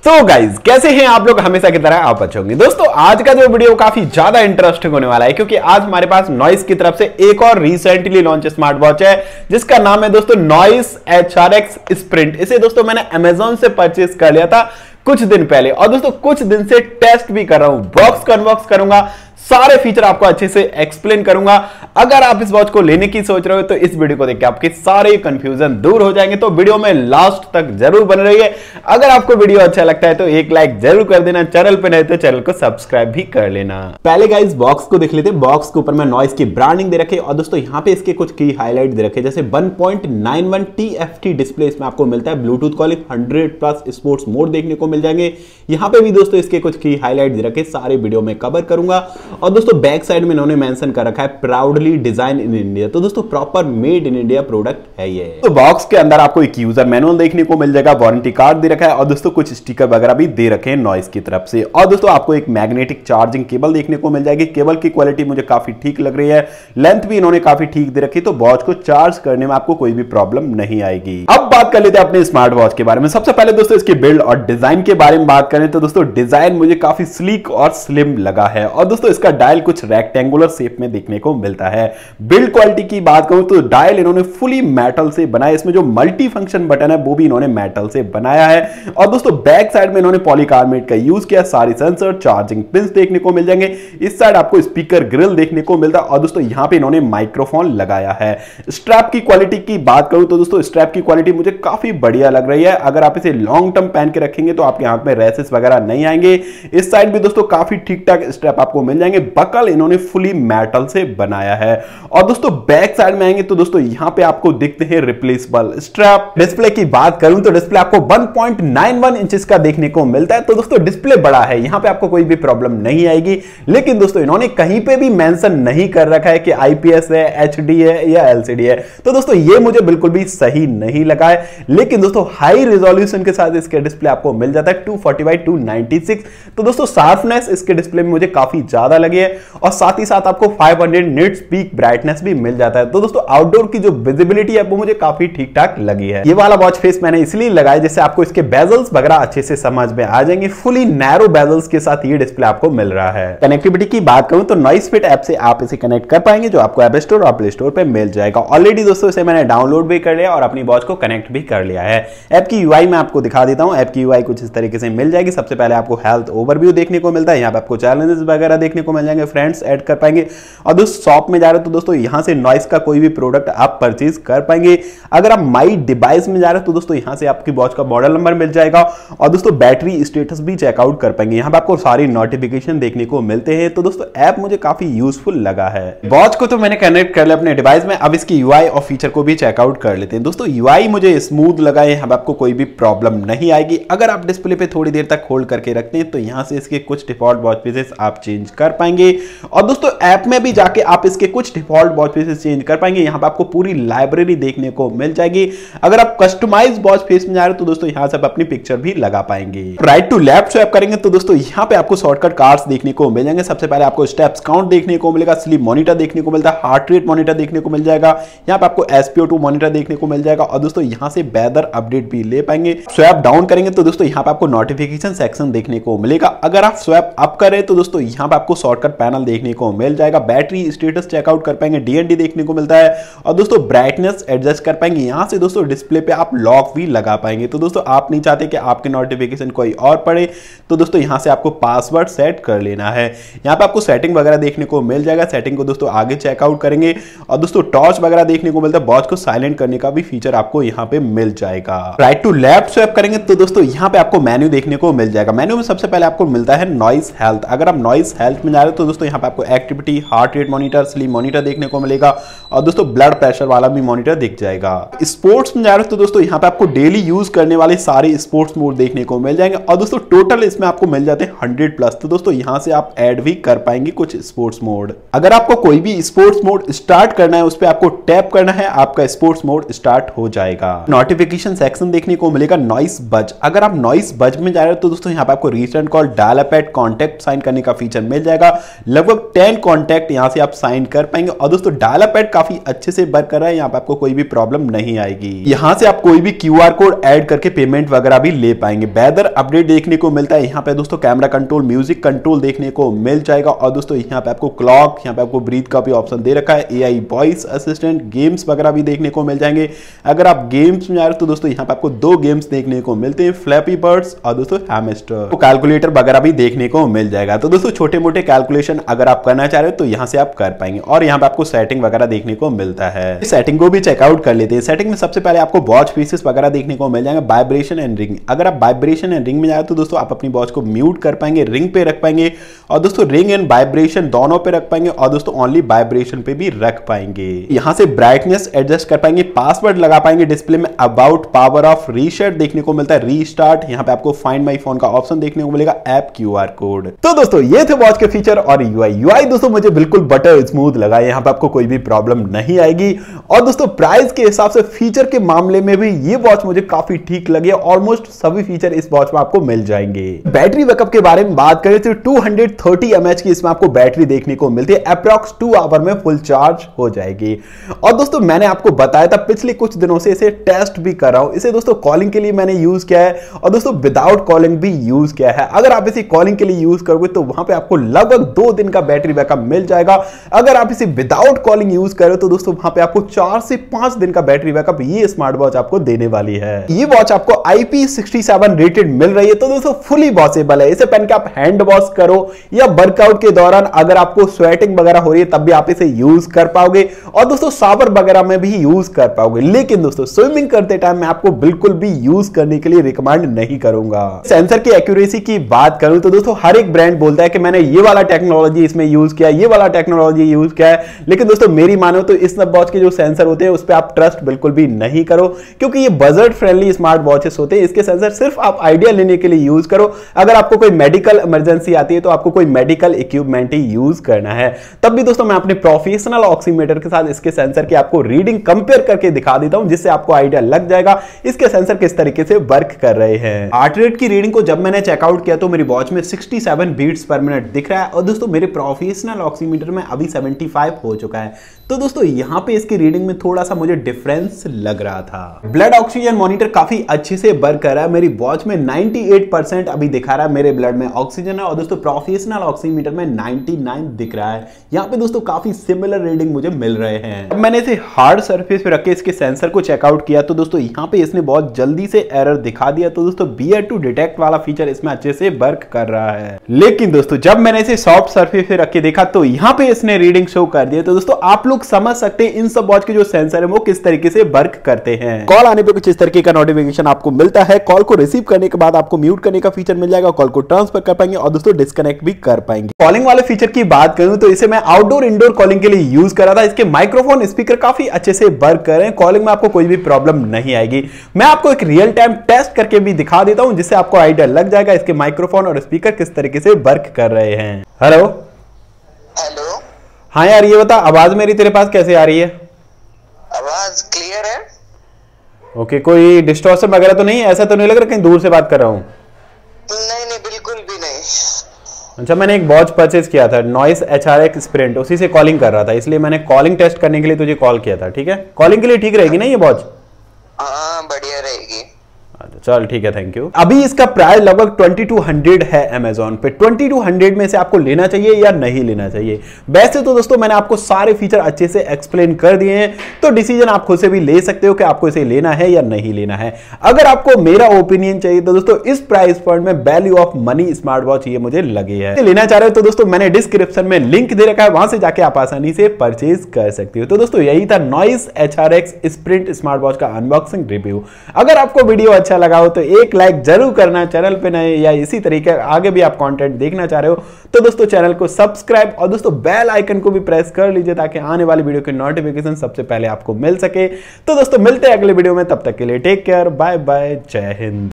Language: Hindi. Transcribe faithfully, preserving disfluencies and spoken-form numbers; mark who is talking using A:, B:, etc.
A: तो गाइज कैसे हैं आप लोग, हमेशा की तरह आप अच्छे होंगे। दोस्तों आज का जो वीडियो काफी ज्यादा इंटरेस्टिंग होने वाला है क्योंकि आज हमारे पास नॉइस की तरफ से एक और रिसेंटली लॉन्च स्मार्ट वॉच है जिसका नाम है दोस्तों Noise H R X sprint. इसे दोस्तों मैंने अमेजोन से परचेज कर लिया था कुछ दिन पहले और दोस्तों कुछ दिन से टेस्ट भी कर रहा हूं, बॉक्स को अनबॉक्स करूंगा, सारे फीचर आपको अच्छे से एक्सप्लेन करूंगा। अगर आप इस वॉच को लेने की सोच रहे हो तो इस वीडियो को देख के आपके सारे कंफ्यूजन दूर हो जाएंगे, तो वीडियो में लास्ट तक जरूर बने रहिए। अगर आपको वीडियो अच्छा लगता है तो एक लाइक जरूर कर देना, चैनल पे नहीं तो चैनल को सब्सक्राइब भी कर लेना। पहले गाइस बॉक्स को देख लेते हैं। बॉक्स के ऊपर में नॉइस की ब्रांडिंग दे रखे और दोस्तों यहाँ पे इसके कुछ की हाईलाइट दे रखे, जैसे one point nine one T F T display इसमें आपको मिलता है, Bluetooth calling, hundred plus sports mode देखने को मिल जाएंगे। यहाँ पे भी दोस्तों इसके कुछ की हाईलाइट दे रखे, सारे वीडियो में कवर करूंगा। और दोस्तों बैक साइड में इन्होंने मेंशन कर रखा है प्राउडली डिजाइन इन इंडिया, तो दोस्तों proper made in India product है ये। तो बॉक्स के अंदर आपको एक यूजर मैनुअल देखने को मिल जाएगा, वारंटी कार्ड दे रखा है और दोस्तों कुछ स्टिकर वगैरह भी दे रखे हैं नॉइस की तरफ से। और दोस्तों आपको एक मैग्नेटिक चार्जिंग केबल देखने को मिल जाएगी। केबल की क्वालिटी मुझे काफी ठीक लग रही है, लेंथ भी इन्होंने काफी ठीक दे रखी, तो वॉच को चार्ज करने में आपको कोई भी प्रॉब्लम नहीं आएगी। अब बात कर लेते हैं अपने स्मार्ट वॉच के बारे में। सबसे पहले दोस्तों इसके बिल्ड और डिजाइन के बारे में बात करें तो दोस्तों डिजाइन मुझे काफी स्लीक और स्लिम लगा है और दोस्तों इसका डायल कुछ रेक्टेंगुलर शेप में देखने को मिलता है। बिल्ड क्वालिटी की बात करूं तो डायल इन्होंने फुली मेटल से बनाया, इसमें जो मल्टी फंक्शन बटन है वो भी इन्होंने मेटल से बनाया है। और दोस्तों बैक साइड में इन्होंने पॉलीकार्बोनेट का यूज किया, सारी सेंसर चार्जिंग पिंस देखने को मिल जाएंगे। इस साइड आपको स्पीकर ग्रिल देखने को मिलता है और दोस्तों यहां पे इन्होंने माइक्रोफोन लगाया है। स्ट्रैप की क्वालिटी की बात करूं तो दोस्तों स्ट्रैप की क्वालिटी मुझे काफी बढ़िया लग रही है। अगर आप इसे लॉन्ग टर्म पहन के रखेंगे तो आपके हाथ में रैसेस वगैरह नहीं आएंगे। इस साइड भी दोस्तों काफी ठीक ठाक स्ट्रैप आपको मिल जाएंगे। बकल इन्होंने फुली मेटल से बनाया है। और दोस्तों बैक साइड में आएंगे तो दोस्तों यहां पे आपको दिखते हैं रिप्लेसेबल स्ट्रैप। डिस्प्ले की बात करूं तो डिस्प्ले आपको one point nine one inches का देखने को मिलता है, तो दोस्तों डिस्प्ले बड़ा है, यहां पे आपको कोई भी प्रॉब्लम नहीं आएगी। लेकिन दोस्तों इन्होंने कहीं पे भी मेंशन नहीं कर रखा है कि आईपीएस है, एचडी है या एलसीडी है, तो दोस्तों ये मुझे बिल्कुल भी सही नहीं लगा है। लेकिन दोस्तों हाई रिजोल्यूशन के साथ इसके डिस्प्ले आपको मिल जाता है two forty by two ninety six, तो दोस्तों शार्पनेस इसके डिस्प्ले में मुझे काफी ज्यादा लगी है और साथ ही साथ आपको five hundred nits peak brightness भी मिल जाता है। तो दोस्तों आउटडोर की जो विजिबिलिटी है वो मुझे काफी ठीक ठाक लगी है। ये वाला वॉच फेस मैंने इसलिए लगाया जिससे आपको इसके बेजल्स वगैरह अच्छे से समझ में आ जाएंगे। फुली नैरो बेजल्स के साथ ये डिस्प्ले आपको मिल रहा है। कनेक्टिविटी की बात करूं तो नॉइस फिट ऐप से आप इसे कनेक्ट कर पाएंगे, जो आपको ऐप स्टोर और प्ले स्टोर पे मिल जाएगा। ऑलरेडी दोस्तों इसे मैंने डाउनलोड भी कर लिया और अपनी वॉच को कनेक्ट भी कर लिया है। ऐप की यूआई मैं आपको दिखा देता हूं। ऐप की यूआई कुछ इस तरीके से मिल जाएगी। सबसे पहले आपको हेल्थ ओवरव्यू देखने को मिलता है, यहाँ पे आपको चैलेंजेस वगैरह देखने को मिल जाएंगे, फ्रेंड्स ऐड कर पाएंगे। और दोस्तों शॉप में जा रहे हो तो दोस्तों यहां से नॉइस का कोई भी प्रोडक्ट आप परचेज कर पाएंगे। अगर आप माई डिवाइस में जा रहे हो तो दोस्तों यहां से आपकी वॉच का मॉडल नंबर मिल जाएगा और दोस्तों बैटरी स्टेटस भी चेकआउट कर पाएंगे। यहां पे आपको सारी नोटिफिकेशन देखने को मिलते हैं। तो दोस्तों ऐप मुझे काफी यूजफुल लगा है। वॉच को तो मैंने कनेक्ट कर लिया अपने डिवाइस में, अब इसकी यूआई और फीचर को भी चेकआउट कर लेते हैं। दोस्तों यूआई मुझे स्मूथ लगा है, यहाँ आपको कोई भी प्रॉब्लम नहीं आएगी। अगर आप डिस्प्ले पे थोड़ी देर तक होल्ड करके रखते हैं तो यहां से इसके कुछ डिफॉल्ट वॉच पीसेस आप चेंज कर पाएंगे। और दोस्तों ऐप में भी जाके आप इसके कुछ डिफॉल्ट वॉच पीसेस चेंज कर पाएंगे। यहां पे आपको पूरी लाइब्रेरी देखने को मिल जाएगी। अगर आप कस्टमाइज वॉच फेस में जा रहे हो तो दोस्तों यहां से आप अपनी पिक्चर भी लगा पाएंगे। राइट टू लेफ्ट स्वैप करेंगे तो दोस्तों यहां पे आपको शॉर्टकट कार्ड्स देखने को मिल जाएंगे। सबसे पहले आपको स्टेप्स काउंट देखने को मिलेगा, स्लीप मॉनिटर देखने को मिलता है, हार्ट रेट मॉनिटर देखने को मिल जाएगा, यहां पे आपको S P O two monitor देखने को मिल जाएगा और दोस्तों यहां से वेदर अपडेट भी ले पाएंगे। स्वैप डाउन करेंगे तो दोस्तों यहां पे आपको नोटिफिकेशन सेक्शन देखने को मिलेगा। अगर आप स्वैप अप करें तो दोस्तों यहां पे आपको शॉर्टकट पैनल देखने को मिल जाएगा। बैटरी स्टेटस चेकआउट कर पाएंगे, डीएनडी देखने को मिलता है और दोस्तों ब्राइटनेस एडजस्ट कर पाएंगे। यहां से दोस्तों डिस्प्ले पे आप लॉक भी लगा पाएंगे। तो दोस्तों आप नहीं चाहते कि आपके नोटिफिकेशन कोई और पड़े तो दोस्तों यहां से आपको पासवर्ड सेट कर लेना है। यहां पे आपको सेटिंग वगैरह देखने को मिल जाएगा। सेटिंग को दोस्तों आगे चेकआउट करेंगे और दोस्तों टॉर्च वगैरह देखने को मिलता है। वॉच को साइलेंट करने का भी फीचर आपको यहां पे मिल जाएगा। राइट टू लेफ्ट स्वैप करेंगे तो दोस्तों यहां पे आपको मेन्यू देखने को मिल जाएगा। मेन्यू में सबसे पहले आपको मिलता है नॉइस हेल्थ। अगर आप नॉइस हेल्थ में जा रहे हो तो दोस्तों यहां पे आपको activity, heart rate monitor, sleep monitor देखने को मिलेगा और दोस्तों ब्लड प्रेशर वाला भी मॉनिटर दिख जाएगा। स्पोर्ट्स में जा रहे हो तो दोस्तों यहां पे आपको डेली यूज करने वाले सारे स्पोर्ट्स मोड देखने को मिल जाएंगे और दोस्तों टोटल इसमें आपको मिल जाते हैं हंड्रेड प्लस। तो दोस्तों यहां से आप ऐड भी कर पाएंगे कुछ स्पोर्ट्स मोड। अगर आपको कोई भी स्पोर्ट्स मोड स्टार्ट करना है उस पर आपको टैप करना है, आपका स्पोर्ट्स मोड स्टार्ट हो जाएगा। नोटिफिकेशन सेक्शन देखने को मिलेगा नॉइस बज। अगर आप नॉइस बज में जा रहे हो तो दोस्तों यहाँ पे आपको recent call, dial up at, contact sign करने का फीचर मिल जाएगा जाएगा। लगभग टेन कॉन्टैक्ट यहाँ से आप साइन कर पाएंगे। और दोस्तों डायल अप पैड काफी अच्छे से वर्क कर रहा है, यहाँ पे आपको कोई भी प्रॉब्लम नहीं आएगी। यहाँ से आप कोई भी क्यू आर कोड ऐड करके पेमेंट वगैरह भी ले पाएंगे। वेदर अपडेट देखने को मिलता है यहाँ पे दोस्तों, कैमरा कंट्रोल, म्यूजिक कंट्रोल देखने को मिल जाएगा। और दोस्तों यहाँ पे आपको क्लॉक, यहाँ पे आपको ब्रीथ का भी ऑप्शन दे रखा है, एआई वॉइस असिस्टेंट, गेम्स वगैरह भी देखने को मिल जाएंगे। अगर आप गेम्स में जा रहे हो तो दोस्तों यहाँ पे आपको दो गेम्स देखने को मिलते हैं, फ्लैपी बर्ड्स और दोस्तों हैमस्टर। तो कैलकुलेटर वगैरह भी देखने को मिल जाएगा। तो दोस्तों छोटे मोटे कैलकुलेशन अगर आप करना चाह रहे हो तो यहाँ से आप कर पाएंगे। और यहाँ पे आपको सेटिंग वगैरह देखने को मिलता है, सेटिंग को भी चेकआउट कर लेते हैं। सेटिंग में सबसे पहले आपको वॉच फेसेस वगैरह देखने को मिल जाएंगे, वाइब्रेशन एंड रिंग। अगर आप वाइब्रेशन एंड रिंग में जाए तो दोस्तों आप अपनी वॉच को म्यूट कर पाएंगे, रिंग पे रख पाएंगे। और दोस्तों रिंग एंड वाइब्रेशन दोनों पे रख पाएंगे। और दोस्तों ओनली वाइब्रेशन पे भी रख पाएंगे। यहाँ से ब्राइटनेस एडजस्ट कर पाएंगे, पासवर्ड लगा पाएंगे। डिस्प्ले में अबाउट, पावर ऑफ, रीसेट देखने को मिलता है, रीस्टार्ट। यहाँ पे आपको फाइंड माई फोन का ऑप्शन देखने को मिलेगा, ऐप क्यूआर कोड। तो दोस्तों ये थे वॉच के फीचर और यूआई। यूआई दोस्तों मुझे बिल्कुल बटर स्मूथ लगा, यहाँ पे आपको कोई भी प्रॉब्लम नहीं आएगी। और दोस्तों प्राइस के हिसाब से फीचर के मामले में भी ये वॉच मुझे काफी ठीक लगी। ऑलमोस्ट सभी फीचर इस वॉच में आपको मिल जाएंगे। बैटरी बैकअप के बारे में बात करें तो टू हंड्रेड थर्टी एमएच की इसमें आपको बैटरी देखने को मिलती है। अप्रॉक्स टू आवर में फुल चार्ज हो जाएगी। और दोस्तों मैंने आपको बताया था पिछले कुछ दिनों से इसे टेस्ट भी कर रहा हूं। इसे दोस्तों कॉलिंग के लिए मैंने यूज किया है और दोस्तों विदाउट कॉलिंग भी यूज किया है। अगर आप इसे कॉलिंग के लिए यूज करोगे तो वहां पे आपको लगभग दो दिन का बैटरी बैकअप मिल जाएगा। अगर आप इसे विदाउट कॉलिंग यूज करो तो दोस्तों वहां पे आपको चार से पांच दिन का बैटरी बैकअप ये स्मार्ट वॉच आपको देने वाली है। ये वॉच आपको I P sixty seven rated मिल रही है। तो दोस्तों फुली वॉशेबल है। इसे पहन के आप हैंड वॉश करो या वर्कआउट के दौरान अगर आपको स्वेटिंग वगैरह हो रही है तब भी आप इसे यूज कर पाओगे। और दोस्तों शावर वगैरह में भी यूज कर पाओगे। लेकिन दोस्तों स्विमिंग करते टाइम मैं आपको बिल्कुल भी यूज करने के लिए रिकमेंड नहीं करूंगा। सेंसर की एक्यूरेसी की बात करूं तो दोस्तों हर एक ब्रांड बोलता है कि मैंने ये वाला टेक्नोलॉजी इसमें यूज किया, ये वाला टेक्नोलॉजी यूज किया है। लेकिन दोस्तों मेरी मानो तो इस वॉच के जो सेंसर होते हैं उस पर आप ट्रस्ट बिल्कुल भी नहीं करो, क्योंकि ये बजट फ्रेंडली स्मार्ट वॉचेस होते हैं। इसके सेंसर सिर्फ आप आइडिया लेने के लिए यूज करो। अगर आपको कोई मेडिकल इमरजेंसी आती है तो आपको कोई मेडिकल इक्विपमेंट ही यूज करना है। तब भी दोस्तों मैं अपने प्रोफेशनल ऑक्सीमीटर के साथ इसके सेंसर की आपको रीडिंग कंपेयर करके दिखा देता हूं, जिससे आपको आइडिया लग जाएगा इसके सेंसर किस तरीके से वर्क कर रहे हैं। हार्ट रेट की रीडिंग को जब मैंने चेकआउट किया तो मेरी वॉच में sixty seven beats per minute दिख रहा है। और दोस्तों मेरे प्रोफेशनल ऑक्सीमीटर में अभी सेवेंटी फाइव हो चुका है। तो दोस्तों यहां पे इसकी रीडिंग में थोड़ा सा मुझे डिफरेंस लग रहा था। ब्लड ऑक्सीजन मॉनिटर काफी अच्छे से वर्क कर रहा है। मेरी वॉच में अट्ठानवे परसेंट अभी दिखा रहा है मेरे ब्लड में ऑक्सीजन है। और दोस्तों प्रोफेशनल ऑक्सीमीटर में निन्यानवे दिख रहा है। यहाँ पे दोस्तों काफी सिमिलर रीडिंग मुझे मिल रहे हैं। अब मैंने इसे हार्ड सरफेस पे रख के इसके सेंसर को चेकआउट किया तो दोस्तों यहाँ पे इसने बहुत जल्दी से एरर दिखा दिया। तो दोस्तों बियर टू डिटेक्ट वाला फीचर इसमें अच्छे से वर्क कर रहा है। लेकिन दोस्तों जब मैंने इसे सॉफ्ट सरफेस पे रख के देखा तो यहाँ पे इसने रीडिंग शो कर दिया। तो दोस्तों आप लोग समझ सकते हैं इन सब वॉच के जो सेंसर है वो किस तरीके से वर्क करते हैं। कॉल आने पे कुछ इस तरीके का नोटिफिकेशन आपको मिलता है। कॉल को रिसीव करने के बाद आपको म्यूट करने का फीचर मिल जाएगा। कॉल को ट्रांसफर कर पाएंगे और दोस्तों डिस्कनेक्ट भी कर पाएंगे। कॉलिंग वाले फीचर की बात करूं तो इसे मैं आउटडोर इंडोर कॉलिंग के लिए यूज कर रहा था। इसके माइक्रोफोन स्पीकर काफी अच्छे से वर्क कर रहे हैं। कॉलिंग में आपको कोई भी प्रॉब्लम नहीं आएगी। मैं आपको एक रियल टाइम टेस्ट करके भी दिखा देता हूं, जिससे आपको आइडिया लग जाएगा इसके माइक्रोफोन और स्पीकर किस तरीके से वर्क कर रहे हैं। Hello
B: hello.
A: हाँ यार ये बता, आवाज मेरी तेरे पास कैसे आ रही है?
B: आवाज क्लियर है?
A: ओके, कोई डिस्टॉर्शन वगैरह तो नहीं है? ऐसा तो नहीं लग रहा कहीं दूर से बात कर रहा हूँ?
B: नहीं नहीं बिल्कुल भी नहीं।
A: अच्छा, मैंने एक वॉच परचेज किया था, Noise H R X sprint, उसी से कॉलिंग कर रहा था, इसलिए मैंने कॉलिंग टेस्ट करने के लिए तुझे कॉल किया था। ठीक है, कॉलिंग के लिए ठीक रहेगी ना ये वॉच?
B: हाँ बढ़िया रहेगी।
A: चल ठीक है, थैंक यू। अभी इसका प्राइस लगभग बाईस सौ है अमेजोन पे। बाईस सौ में से आपको लेना चाहिए या नहीं लेना चाहिए? वैसे तो दोस्तों मैंने आपको सारे फीचर अच्छे से एक्सप्लेन कर दिए हैं, तो डिसीजन आप खुद से भी ले सकते हो कि आपको इसे लेना है या नहीं लेना है। अगर आपको मेरा ओपिनियन चाहिए तो दोस्तों इस प्राइस पॉइंट में value of money smart watch ये मुझे लगी है। लेना चाह रहे हो तो दोस्तों मैंने डिस्क्रिप्शन में लिंक दे रखा है, वहां से जाके आप आसानी से परचेज कर सकते हो। तो दोस्तों यही था Noise H R X sprint smart watch का अनबॉक्सिंग रिव्यू। अगर आपको वीडियो अच्छा लगा हो तो एक लाइक जरूर करना। चैनल पे नए या इसी तरीके आगे भी आप कंटेंट देखना चाह रहे हो तो दोस्तों चैनल को सब्सक्राइब और दोस्तों बेल आइकन को भी प्रेस कर लीजिए, ताकि आने वाली वीडियो की नोटिफिकेशन सबसे पहले आपको मिल सके। तो दोस्तों मिलते हैं अगले वीडियो में, तब तक के लिए टेक केयर, बाय बाय, जय हिंद।